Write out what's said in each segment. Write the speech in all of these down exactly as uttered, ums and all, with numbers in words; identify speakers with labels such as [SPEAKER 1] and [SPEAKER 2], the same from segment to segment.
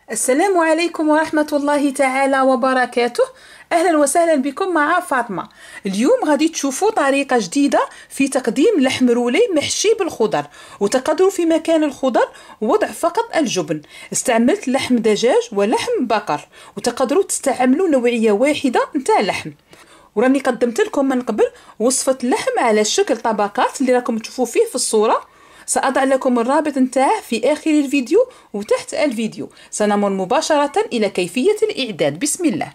[SPEAKER 1] السلام عليكم ورحمة الله تعالى وبركاته. أهلا وسهلا بكم مع فاطمة. اليوم غادي تشوفوا طريقة جديدة في تقديم لحم رولي محشي بالخضر، وتقدروا في مكان الخضر وضع فقط الجبن. استعملت لحم دجاج ولحم بقر، وتقدروا تستعملوا نوعية واحدة نتاع لحم. وراني قدمت لكم من قبل وصفة اللحم على شكل طبقات اللي راكم تشوفوا فيه في الصورة. سأضع لكم الرابط نتاعه في آخر الفيديو وتحت الفيديو. سنمر مباشرة إلى كيفية الإعداد. بسم الله.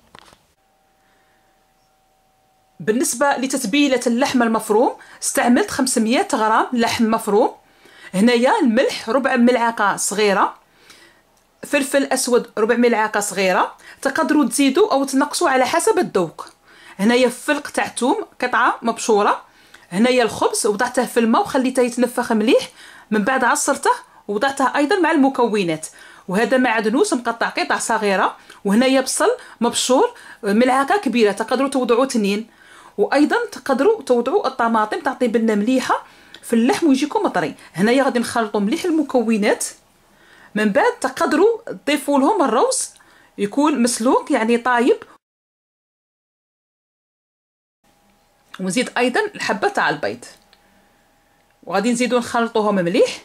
[SPEAKER 1] بالنسبة لتتبيلة اللحم المفروم استعملت خمسمية غرام لحم مفروم. هنايا الملح ربع ملعقة صغيرة، فلفل أسود ربع ملعقة صغيرة، تقدروا تزيدوا أو تنقصوا على حسب الذوق. هنايا فلق تاع توم قطعة مبشورة. هنايا الخبز وضعته في الماء وخليته يتنفخ مليح، من بعد عصرته وضعته ايضا مع المكونات. وهذا معدنوس مقطع قطع صغيره. وهنايا بصل مبشور ملعقه كبيره، تقدروا توضعوا تنين. وايضا تقدروا توضعوا الطماطم تعطي بنه مليحه في اللحم ويجيكم مطري. هنايا غادي نخلطوا مليح المكونات، من بعد تقدروا تضيفوا لهم الروز يكون مسلوق يعني طايب، ونزيد ايضا الحبه تاع البيض، وغادي نزيدو نخلطوهم مليح.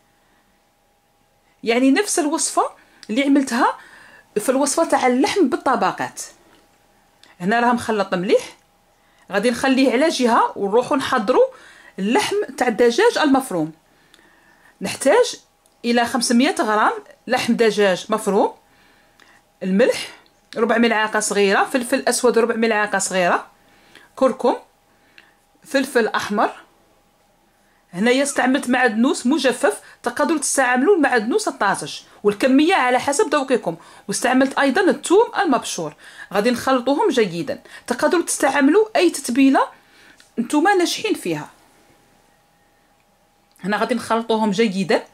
[SPEAKER 1] يعني نفس الوصفه اللي عملتها في الوصفه تاع اللحم بالطبقات. هنا راه مخلط مليح، غادي نخليه على جهه ونروحو نحضروا اللحم تاع الدجاج المفروم. نحتاج الى خمسمية غرام لحم دجاج مفروم، الملح ربع ملعقه صغيره، فلفل اسود ربع ملعقه صغيره، كركم، فلفل احمر. هنايا استعملت معدنوس مجفف، تقدروا تستعملوا المعدنوس الطازج والكميه على حسب ذوقكم. واستعملت ايضا الثوم المبشور. غادي نخلطوهم جيدا. تقدروا تستعملوا اي تتبيله نتوما ناجحين فيها. هنا غادي نخلطوهم جيدا.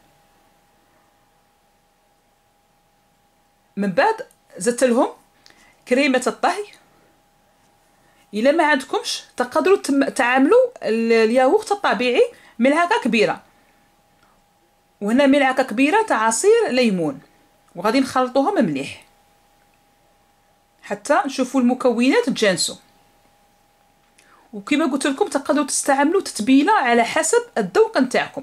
[SPEAKER 1] من بعد زدت لهم كريمه الطهي. الا ما عندكمش تقدروا تعملوا الياغورت الطبيعي ملعقه كبيره، وهنا ملعقه كبيره تاع عصير ليمون. وغادي نخلطوهم مليح حتى نشوفوا المكونات تجانسوا. وكما قلت لكم تقدروا تستعملوا تتبيله على حسب الذوق نتاعكم.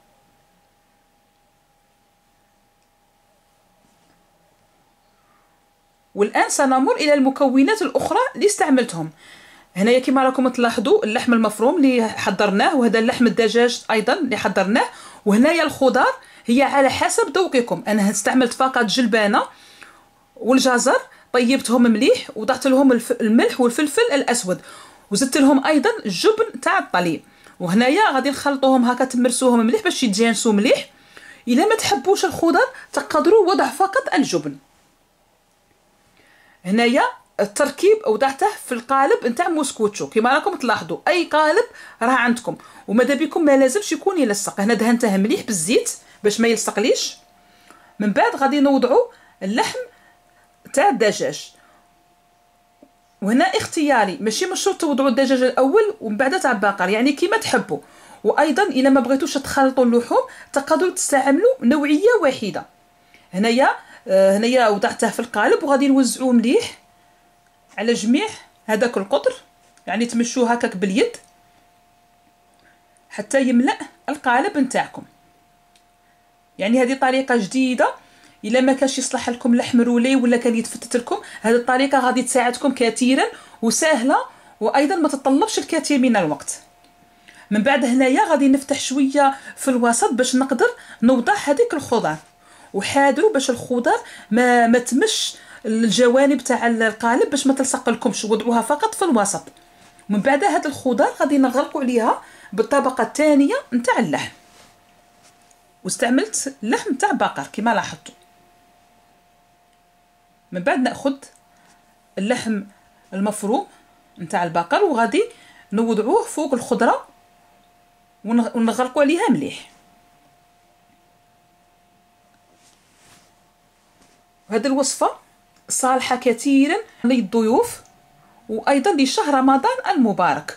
[SPEAKER 1] والان سنمر الى المكونات الاخرى اللي استعملتهم. هنايا كما راكم تلاحظوا اللحم المفروم اللي حضرناه، وهذا اللحم الدجاج ايضا اللي حضرناه. وهنايا الخضار هي على حسب ذوقكم. انا استعملت فقط جلبانه والجزر، طيبتهم مليح وضعت لهم الملح والفلفل الاسود، وزدت لهم ايضا الجبن تاع الطلي. وهنايا غادي نخلطوهم هكا تمرسوهم مليح باش يتجانسوا مليح. الا ما تحبوش الخضر تقدروا وضع فقط الجبن. هنايا التركيب وضعته في القالب نتاع موسكوتشو. كما راكم تلاحظوا اي قالب راه عندكم، وماذا بكم ما لازمش يكون يلصق. هنا دهنته مليح بالزيت باش ما يلصقليش. من بعد غادي نوضعوا اللحم تاع الدجاج. وهنا اختياري، ماشي مشروط توضعوا الدجاج الاول ومن بعد تاع البقر، يعني كيما تحبوا. وايضا الا ما بغيتوش تخلطوا اللحوم تقدروا تستعملوا نوعيه واحده. هنايا آه هنايا وضعته في القالب وغادي نوزعوه مليح على جميع هذاك القطر، يعني تمشوه هكاك باليد حتى يملأ القالب نتاعكم. يعني هذه طريقه جديده، الا ما كانش يصلح لكم لحم رولي ولا كان يتفتت لكم، هذه الطريقه غادي تساعدكم كثيرا وسهله، وايضا ما تتطلبش الكثير من الوقت. من بعد هنايا غادي نفتح شويه في الوسط باش نقدر نوضع هذيك الخضر. وحاذروا باش الخضر ما ما تمش الجوانب تاع القالب باش ما تلصق لكمش، وضعوها فقط في الوسط. من بعد هاد الخضر غادي نغرقوا عليها بالطبقه الثانيه نتاع اللحم. واستعملت لحم تاع بقر كما لاحظتوا. من بعد ناخذ اللحم المفروم نتاع البقر وغادي نوضعوه فوق الخضره ونغرقوا عليها مليح. هذه الوصفه صالحه كثيرا للضيوف وايضا لشهر رمضان المبارك.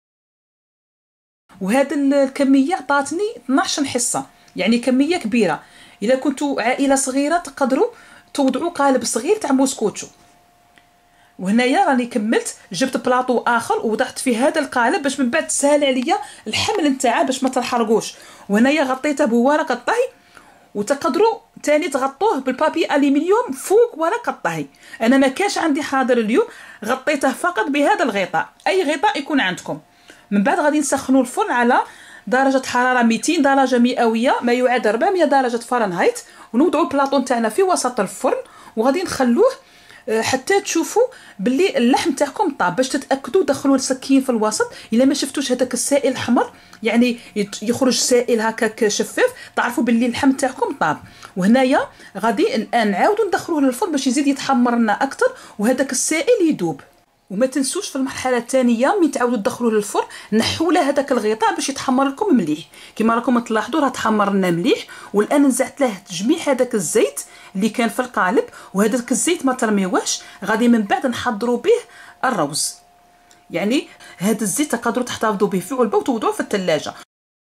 [SPEAKER 1] وهذه الكميه عطاتني اثناش حصه، يعني كميه كبيره. الا كنتوا عائله صغيره تقدروا توضعوا قالب صغير تاع موسكوتشو. وهنايا راني كملت، جبت بلاطو اخر ووضعت فيه هذا القالب باش من بعد تسهل عليا الحمل نتاعها باش ما تنحرقوش. وهنايا غطيته بورقه طهي، وتقدروا تاني تغطوه بالبابي الومنيوم فوق ورقه الطهي. انا ما كاش عندي حاضر اليوم، غطيته فقط بهذا الغطاء، اي غطاء يكون عندكم. من بعد غادي نسخنوا الفرن على درجه حراره مئتين درجه مئويه، ما يعادل أربعمائة درجه فahrenheit، ونوضعوا البلاطو نتاعنا في وسط الفرن وغادي نخلوه حتى تشوفوا باللي اللحم تاعكم طاب. باش تتاكدوا دخلوا السكين في الوسط، الا ما شفتوش هذاك السائل الاحمر يعني يخرج سائل هكاك شفاف، تعرفوا باللي اللحم تاعكم طاب. وهنايا غادي الان نعاودوا ندخلوه للفرن باش يزيد يتحمر لنا اكثر وهذاك السائل يذوب. وما تنسوش في المرحله الثانيه من تعاودوا تدخلوا للفرن نحوا له هذاك الغطاء باش يتحمر لكم مليح. كما راكم تلاحظوا راه تحمر لنا مليح. والان نزعت له تجميع هذاك الزيت اللي كان في القالب، وهذاك الزيت ما ترميوهش، غادي من بعد نحضروا به الروز. يعني هذا الزيت تقدروا تحتفظوا به في علبه وتوضعوه في الثلاجه.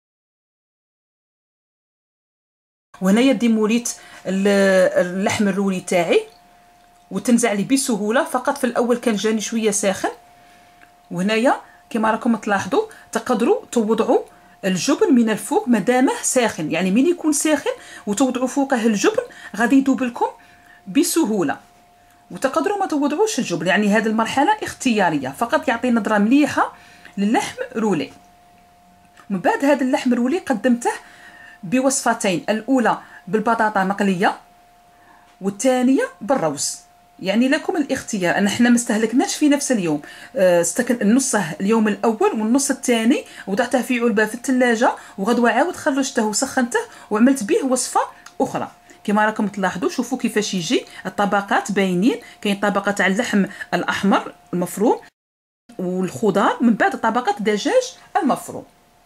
[SPEAKER 1] وهنايا ديموليت اللحم الرولي تاعي وتنزع لي بسهوله، فقط في الاول كان جاني شويه ساخن. وهنايا كما راكم تلاحظوا تقدروا توضعوا الجبن من الفوق مادامه ساخن، يعني من يكون ساخن وتوضعوا فوقه الجبن غادي يذوب لكم بسهوله. وتقدروا ما توضعوش الجبن، يعني هذه المرحله اختياريه، فقط يعطي نظره مليحه للحم رولي. من بعد هذا اللحم رولي قدمته بوصفتين، الاولى بالبطاطا مقليه والثانيه بالروز. يعني لكم الاختيار، ان احنا ما استهلكناش في نفس اليوم، استكن نصه اليوم الاول والنص الثاني وضعته في علبه في الثلاجه، وغدوه عاود خرجته وسخنته وعملت به وصفه اخرى. كما راكم تلاحظوا شوفوا كيفاش يجي الطبقات باينين، كاين طبقه تاع اللحم الاحمر المفروم والخضار، من بعد طبقه دجاج المفروم.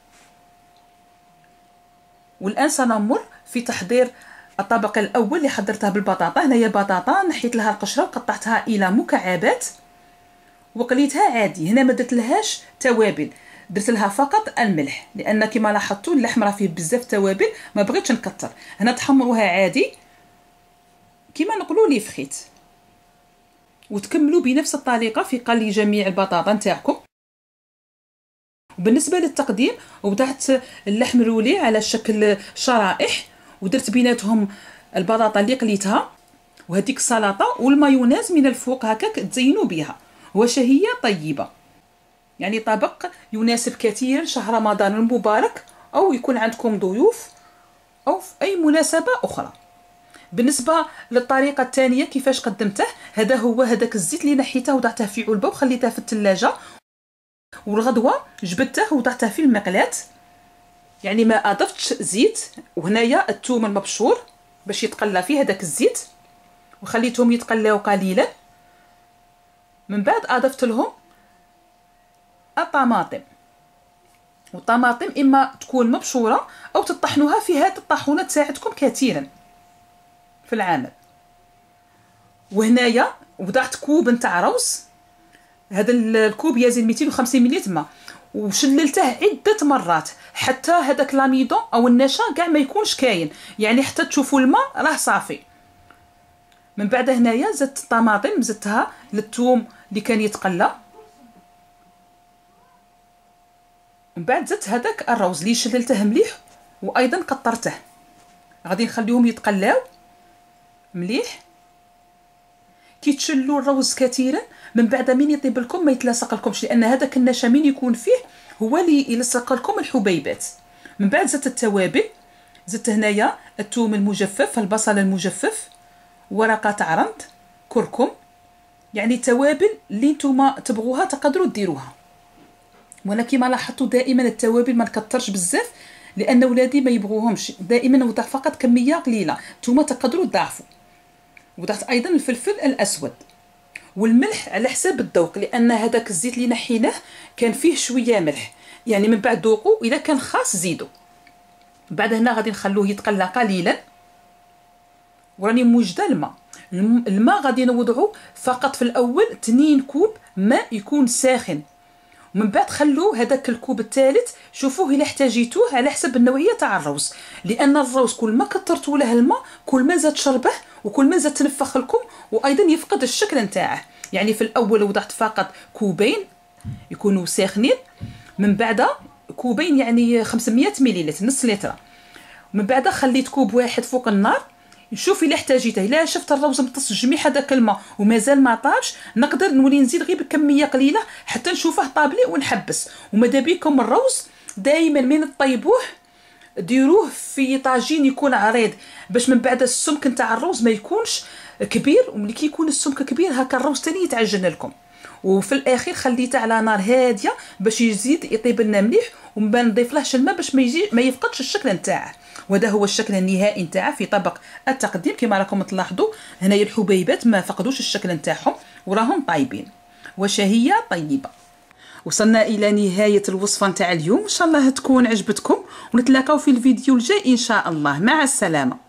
[SPEAKER 1] والان سنمر في تحضير الطبق الاول اللي حضرته بالبطاطا. هنايا بطاطا نحيت لها القشره وقطعتها الى مكعبات وقليتها عادي. هنا ما درت لهاش توابل، درت لها فقط الملح، لان كما لاحظتوا اللحم راه فيه بزاف توابل ما بغيتش نكتر. هنا تحمروها عادي كما نقولوا لي فخيت، وتكملوا بنفس الطريقه في قلي جميع البطاطا نتاعكم. وبالنسبه للتقديم وضعت اللحم الرولي على شكل شرائح، ودرت بيناتهم البطاطا اللي قليتها وهذيك السلطه والمايونيز من الفوق هكاك تزينوا بها، وشهيه طيبه. يعني طبق يناسب كثيرا شهر رمضان المبارك، او يكون عندكم ضيوف او في اي مناسبه اخرى. بالنسبه للطريقه الثانيه كيفاش قدمته، هذا هو هذاك الزيت اللي نحيته وضعته في علبه وخليته في الثلاجه، والغدوه جبدته وضعته في المقلاة، يعني ما اضفتش زيت. وهنايا الثوم المبشور باش يتقلى فيه هذاك الزيت، وخليتهم يتقلاو قليلا. من بعد اضفت لهم الطماطم، والطماطم اما تكون مبشوره او تطحنوها في هذه الطاحونه تساعدكم كثيرا في العمل. وهنايا وضعت كوب نتاع روز، هذا الكوب يزن مئتين وخمسين مليلتر ماء، وشللته عده مرات حتى هذاك لاميدون او النشا كاع ما يكونش كاين، يعني حتى تشوفوا الماء راه صافي. من بعد هنايا زدت الطماطم، زدتها للثوم اللي كان يتقلى. من بعد زدت هذاك الروز اللي شللته مليح وايضا قطرته، غادي نخليهم يتقلاو مليح. كي تشلوا الروز كثيرا من بعد من يطيب لكم ما يتلاصق لكمش، لان هذاك النشا من يكون فيه هو اللي يلصق لكم الحبيبات. من بعد زدت التوابل، زدت هنايا الثوم المجفف، البصل المجفف، ورقه عرند، كركم، يعني التوابل اللي نتوما تبغوها تقدروا ديروها. وانا كما لاحظتوا دائما التوابل ما نكثرش بزاف، لان ولادي ما يبغوهمش، دائما نوضع فقط كميه قليله، نتوما تقدروا تضاعفوا. وضعت ايضا الفلفل الاسود والملح على حساب الذوق، لان هذاك الزيت اللي نحيناه كان فيه شويه ملح، يعني من بعد ذوقوا، اذا كان خاص زيدوا. بعد هنا غادي نخلوه يتقلى قليلا، وراني موجده الماء. الماء غادي نوضعوا فقط في الاول اثنين كوب ماء يكون ساخن، ومن بعد خلوا هذاك الكوب الثالث شوفوه الا احتاجيتوه على حسب النوعيه تاع الروز، لان الروز كل ما كثرتوا له الماء كل ما زاد شربه وكل ما زاد تنفخ لكم وايضا يفقد الشكل نتاعه. يعني في الاول وضعت فقط كوبين يكونوا ساخنين، من بعد كوبين يعني خمسمية مليلتر نص لتر، من بعد خليت كوب واحد فوق النار. نشوف الا احتاجيته، الا شفت الروز امتص جميع هذاك الماء ومازال ما طابش نقدر نولي نزيد غير بكميه قليله حتى نشوفه طاب لي ونحبس. وماذا بيكم الروز دائما من طيبوه ديروه في طاجين يكون عريض باش من بعد السمك نتاع الروز ما يكونش كبير، وملي كي يكون السمك كبير هكا الروز تاني يتعجن لكم. وفي الاخير خليته على نار هاديه باش يزيد يطيب لنا مليح، ومن بعد نضيف لهش الماء باش ما يجي ما يفقدش الشكل نتاعه. وهذا هو الشكل النهائي نتاعه في طبق التقديم. كما راكم تلاحظوا هنايا الحبيبات ما فقدوش الشكل نتاعهم وراهم طايبين وشهيه طيبه. وصلنا الى نهايه الوصفه نتاع اليوم، ان شاء الله تكون عجبتكم ونتلاقاو في الفيديو الجاي ان شاء الله. مع السلامه.